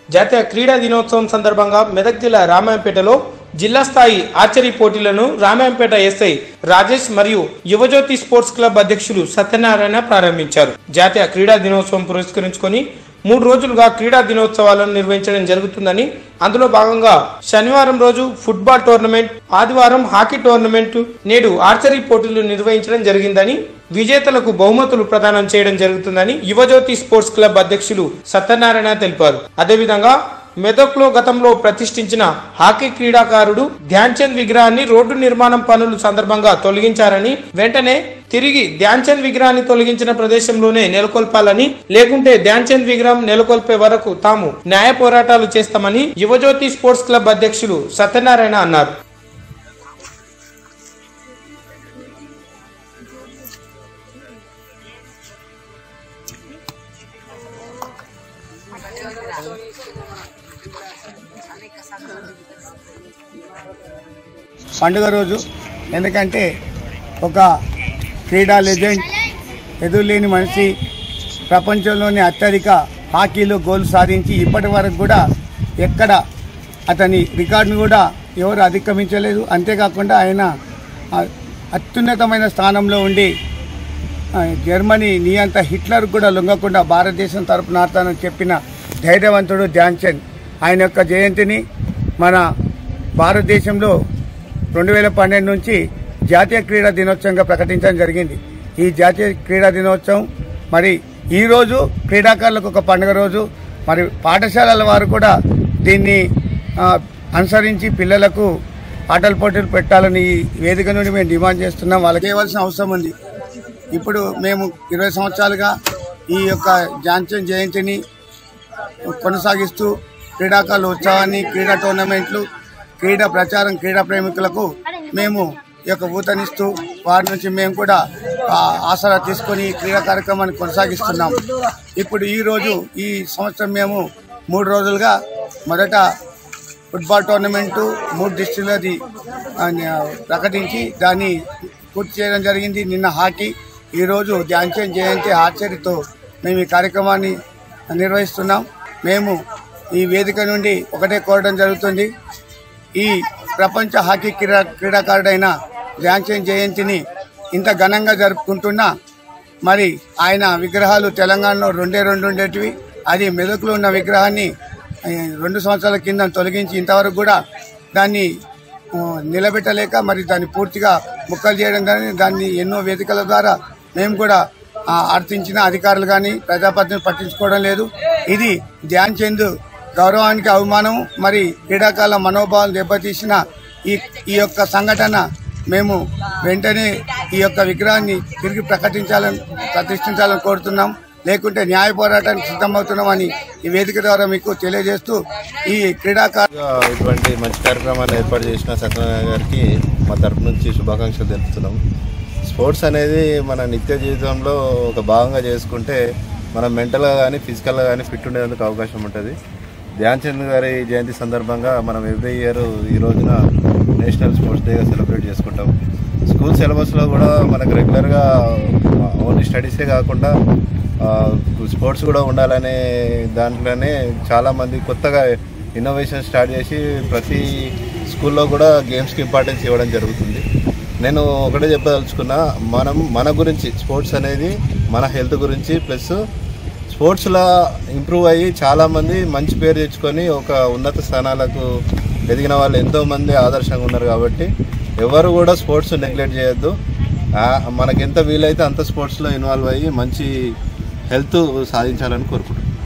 జాతీయ క్రీడా దినోత్సవం సందర్భంగా మెదక్ జిల్లా రామాయంపేటలో జిల్లా స్థాయి ఆర్చరీ పోటీలను రామాయంపేట ఎస్ఐ రాజేష్ మరియు యువజ్యోతి స్పోర్ట్స్ క్లబ్ అధ్యక్షులు సత్యనారాయణ ప్రారంభించారు. జాతీయ క్రీడా దినోత్సవం పురస్కరించుకొని 3 రోజులుగా క్రీడా దినోత్సవాలను నిర్వహించడం జరుగుతుందని, అందులో భాగంగా శనివారం రోజు ఫుట్బాల్ టోర్నమెంట్, ఆదివారం హాకీ టోర్నమెంట్, నేడు ఆర్చరీ పోటీలు నిర్వహించడం జరిగిందని, విజేతలకు బహుమతులు ప్రదానం చేయడం జరుగుతుందని యువజ్యోతి స్పోర్ట్స్ క్లబ్ అధ్యక్షులు సత్యనారాయణ తెలిపారు. అదేవిధంగా మెదక్లో గతంలో ప్రతిష్ఠించిన హాకీ క్రీడాకారుడు ధ్యాన్ చంద్ విగ్రహాన్ని రోడ్డు నిర్మాణం పనుల సందర్భంగా తొలగించారని, వెంటనే తిరిగి ధ్యాన్ చంద్ విగ్రహాన్ని తొలగించిన ప్రదేశంలోనే నెలకొల్పాలని, లేకుంటే ధ్యాన్ చంద్ విగ్రహం నెలకొల్పే వరకు తాము న్యాయ పోరాటాలు చేస్తామని యువజ్యోతి స్పోర్ట్స్ క్లబ్ అధ్యక్షులు సత్యనారాయణ అన్నారు. పండుగ రోజు, ఎందుకంటే ఒక క్రీడా లెజెండ్, ఎదురులేని మనిషి, ప్రపంచంలోని అత్యధిక హాకీలో గోల్ సాధించి ఇప్పటి వరకు కూడా ఎక్కడ అతని రికార్డును కూడా ఎవరు అధిగమించలేదు. అంతేకాకుండా ఆయన అత్యున్నతమైన స్థానంలో ఉండి జర్మనీ నియంత హిట్లర్ కూడా లొంగకుండా భారతదేశం తరపున ఆడతానని చెప్పిన ధైర్యవంతుడు ధ్యాన్ చంద్. ఆయన యొక్క జయంతిని మన భారతదేశంలో 2012 నుంచి జాతీయ క్రీడా దినోత్సవంగా ప్రకటించడం జరిగింది. ఈ జాతీయ క్రీడా దినోత్సవం మరి ఈరోజు క్రీడాకారులకు ఒక పండుగ రోజు. మరి పాఠశాలల వారు కూడా దీన్ని అనుసరించి పిల్లలకు ఆటల పోటీలు పెట్టాలని ఈ వేదిక నుండి మేము డిమాండ్ చేస్తున్నాం. వాళ్ళకి చేయవలసిన అవసరం ఉంది. ఇప్పుడు మేము 20 సంవత్సరాలుగా ఈ యొక్క ధ్యాన్ చంద్ జయంతిని కొనసాగిస్తూ క్రీడాకారుల ఉత్సవాన్ని, క్రీడా టోర్నమెంట్లు, క్రీడా ప్రచారం, క్రీడా ప్రేమికులకు మేము ఈ యొక్క ఊతనిస్తూ వారి నుంచి మేము కూడా ఆసరా తీసుకొని క్రీడా కార్యక్రమాన్ని కొనసాగిస్తున్నాం. ఇప్పుడు ఈరోజు ఈ సంవత్సరం మేము 3 రోజులుగా మొదట ఫుట్బాల్ టోర్నమెంటు 3 డిస్ట్రిక్ట్లది ప్రకటించి దాన్ని పూర్తి చేయడం జరిగింది. నిన్న హాకీ, ఈరోజు ధ్యాన్ చంద్ జయంతి ఆర్చరీతో మేము ఈ కార్యక్రమాన్ని నిర్వహిస్తున్నాం. మేము ఈ వేదిక నుండి ఒకటే కోరడం జరుగుతుంది. ఈ ప్రపంచ హాకీ క్రీడాకారుడైన ధ్యాన్ చంద్ జయంతిని ఇంత ఘనంగా జరుపుకుంటున్నా మరి ఆయన విగ్రహాలు తెలంగాణలో 2 ఉండేటివి. అది మెదక్లో ఉన్న విగ్రహాన్ని 2 సంవత్సరాల కింద తొలగించి ఇంతవరకు కూడా దాన్ని నిలబెట్టలేక మరి దాన్ని పూర్తిగా ముక్కలు చేయడం కానీ దాన్ని ఎన్నో వేదికల ద్వారా మేము కూడా అర్థించిన అధికారులు కానీ ప్రజాప్రతినిధులు పట్టించుకోవడం లేదు. ఇది ధ్యాన్ చంద్ గౌరవానికి అవమానం. మరి క్రీడాకారుల మనోభావాలు దెబ్బతీసిన ఈ యొక్క సంఘటన మేము వెంటనే ఈ యొక్క విగ్రహాన్ని తిరిగి ప్రతిష్ఠించాలని కోరుతున్నాం. లేకుంటే న్యాయ పోరాటానికి సిద్ధమవుతున్నామని ఈ వేదిక ద్వారా మీకు తెలియజేస్తూ ఈ క్రీడాకారులు ఇటువంటి మంచి కార్యక్రమాలు ఏర్పాటు చేసిన సత్యనారాయణ గారికి మా తరపు నుంచి శుభాకాంక్షలు తెలుపుతున్నాం. స్పోర్ట్స్ అనేది మన నిత్య జీవితంలో ఒక భాగంగా చేసుకుంటే మనం మెంటల్గా కానీ ఫిజికల్గా కానీ ఫిట్ ఉండేందుకు అవకాశం ఉంటుంది. ధ్యాన్ చంద్ గారి జయంతి సందర్భంగా మనం ఎవ్రీ ఇయర్ ఈ రోజున నేషనల్ స్పోర్ట్స్ డేగా సెలబ్రేట్ చేసుకుంటాం. స్కూల్ సిలబస్లో కూడా మనకు రెగ్యులర్గా ఓన్లీ స్టడీసే కాకుండా స్పోర్ట్స్ కూడా ఉండాలనే దాంట్లోనే చాలామంది కొత్తగా ఇన్నోవేషన్ స్టార్ట్ చేసి ప్రతి స్కూల్లో కూడా గేమ్స్కి ఇంపార్టెన్స్ ఇవ్వడం జరుగుతుంది. నేను ఒకటే చెప్పదలుచుకున్నా, మన గురించి స్పోర్ట్స్ అనేది మన హెల్త్ గురించి, ప్లస్ స్పోర్ట్స్లో ఇంప్రూవ్ అయ్యి చాలామంది మంచి పేరు తెచ్చుకొని ఒక ఉన్నత స్థానాలకు ఎదిగిన వాళ్ళు ఎంతోమంది ఆదర్శంగా ఉన్నారు. కాబట్టి ఎవరు కూడా స్పోర్ట్స్ నెగ్లెక్ట్ చేయొద్దు. మనకు ఎంత వీలైతే అంత స్పోర్ట్స్లో ఇన్వాల్వ్ అయ్యి మంచి హెల్త్ సాధించాలని కోరుకుంటున్నాను.